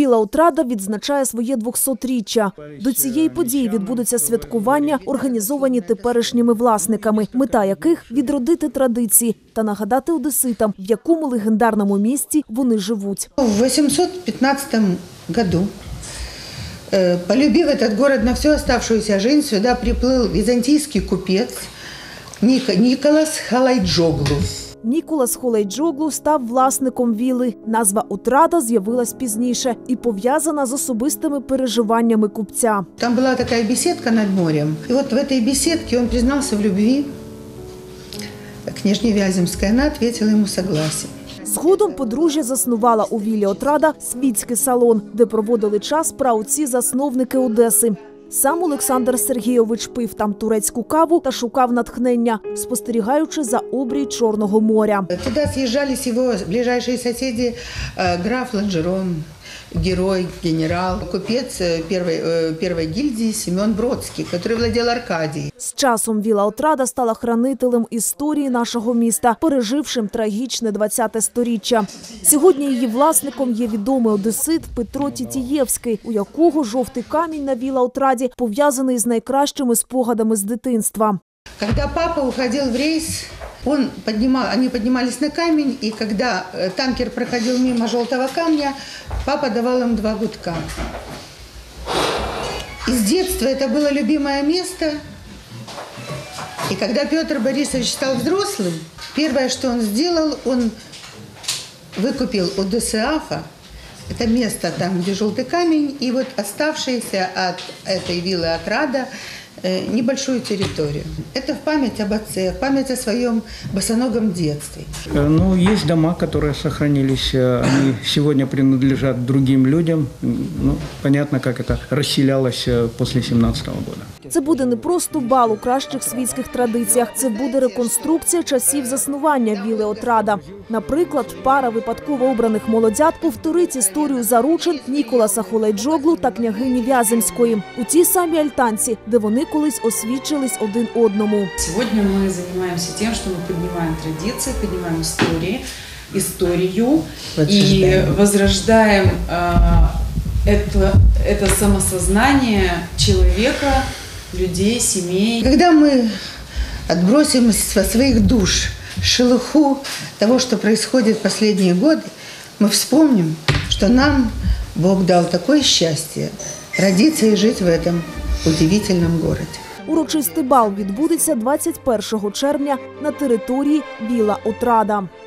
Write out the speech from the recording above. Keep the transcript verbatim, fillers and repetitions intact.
Вілла Отрада відзначає своє двохсотріччя. До цієї події відбудуться святкування, організовані теперішніми власниками, мета яких – відродити традиції та нагадати одеситам, в якому легендарному місті вони живуть. В вісімсот п'ятнадцятому году, полюбив этот город на всю оставшуюся жизнь, сюда приплыл византийский купец Николас Халайджоглу. Ніколас Халайджоглу став власником вілли. Назва Отрада з'явилась пізніше і пов'язана з особистими переживаннями купця. Там була така беседка над морем. І от в цій беседці він признався в любві княжні Вяземській. Вона відповіла йому согласием. Згодом подружжя заснувала у віллі Отрада світський салон, де проводили час праотці-засновники Одеси. Сам Олександр Сергійович пив там турецьку каву та шукав натхнення, спостерігаючи за обрій Чорного моря. Туди з'їжджались його ближайші сусіди, граф Ланжерон, герой, генерал, купець першої, першої гільдії Семен Бродський, який владів Аркадією. З часом вілла Отрада стала хранителем історії нашого міста, пережившим трагічне двадцяте сторіччя. Сьогодні її власником є відомий одесит Петро Тітієвський, у якого жовтий камінь на вілла Отраді пов'язаний з найкращими спогадами з дитинства. Коли папа уходив в рейс, Он поднимал, они поднимались на камень, и когда танкер проходил мимо желтого камня, папа давал им два гудка. И с детства это было любимое место. И когда Петр Борисович стал взрослым, первое, что он сделал, он выкупил у ДОСААФа это место там, где желтый камень, и вот оставшееся от этой виллы Отрада небольшую территорию. Это в память об отце, в память о своем босоногом детстве. Ну, есть дома, которые сохранились, они сегодня принадлежат другим людям. Ну, понятно, как это расселялось после семнадцатого года. Це буде не просто бал у кращих світських традиціях, це буде реконструкція часів заснування вілли Отрада. Наприклад, пара випадково обраних молодят повторить історію заручин Ніколаса Халайджоглу та княгині Вяземської у тій самій альтанці, де вони колись освідчились один одному. Сьогодні ми займаємося тим, що ми піднімаємо традиції, піднімаємо історії, історію і возрождаємо это, это самосознание человека, людей, семей. Когда мы отбросим со своих душ шелуху того, что происходит в последние годы, мы вспомним, что нам Бог дал такое счастье родиться и жить в этом удивительному городі. Урочистий бал відбудеться двадцять першого червня на території вілла Отрада.